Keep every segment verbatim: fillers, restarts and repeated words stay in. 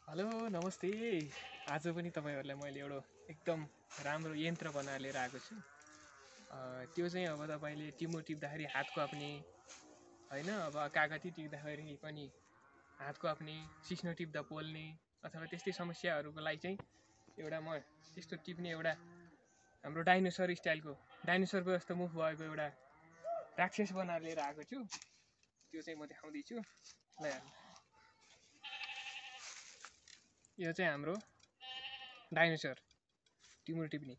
Hello नमस्ते। आज पनि तपाईँहरूलाई मैले एउटा एकदम राम्रो यन्त्र बनाएर लिएर आएको छु। त्यो चाहिँ अब तपाईँले टिमो टिप्दाखेरि हात काप्ने होइन, अब कागती टिप्दाखेरि पनि हात काप्ने, सिस्नो टिप्दा पोल्ने अथवा त्यस्तै समस्याहरूको लागि चाहिँ एउटा म त्यस्तो टिप्ने एउटा हाम्रो डाइनोसर स्टाइलको डाइनोसरको जस्तो मुख भएको एउटा राक्षस बनाएर लिएर आएको छु। त्यो चाहिँ म देखाउँदैछु। ल हेर्नु, यो चाहिँ हाम्रो डाइनोसर टिमुर टिप्ने,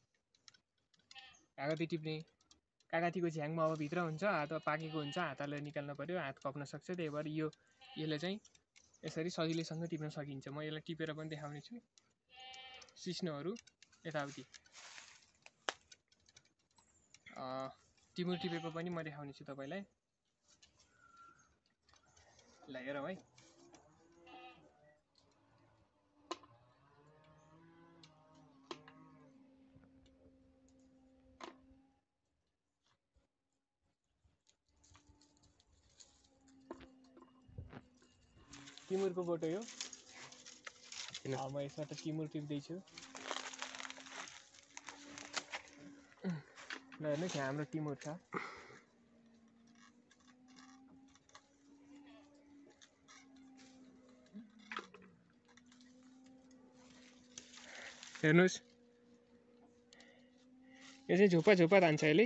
कागती टिप्ने। कागतीको झ्याङमा अब भित्र हुन्छ, हात पाकेको हुन्छ, हातले निकाल्नु पर्यो, हात कप्न सक्छ। त्यही भएर यो यसले चाहिँ यसरी सजिलैसँग टिप्न सकिन्छ। म यसलाई टिपेर पनि देखाउने छु। सिस्नोहरू यताउति टिमुर टिपेको पनि म देखाउने छु तपाईँलाई। ल हेरौँ है। टिमुरको फोटो यो। म यसमा त टिमुर टिप्दैछु। ल हेर्नुहोस्, यहाँ हाम्रो टिमुर छ। हेर्नुहोस्, यो चाहिँ झुप्पा झुप्पा तान्छ यसले।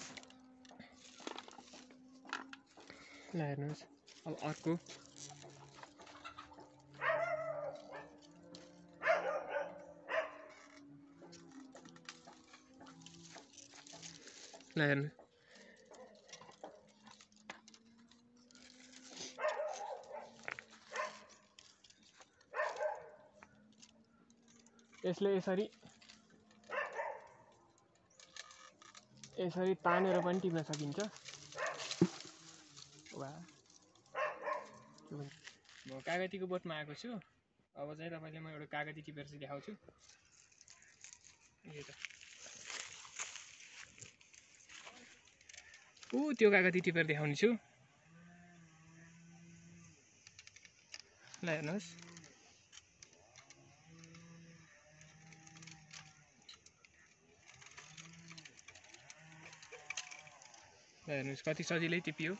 ल हेर्नुहोस्, अब अर्को। ल हेर्नु, यसले यसरी यसरी तानेर पनि टिप्न सकिन्छ। वा, म कागतीको बोटमा आएको छु। अब चाहिँ तपाईँले म एउटा कागती टिपेर चाहिँ देखाउँछु। ऊ त्यो कागती टिपेर देखाउने छु। ल हेर्नुहोस्, ल हेर्नुहोस् कति सजिलै टिपियो।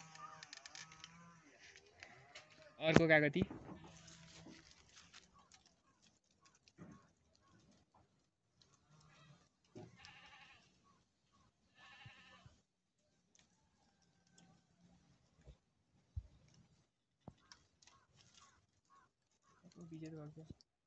अर्को कागती। विजय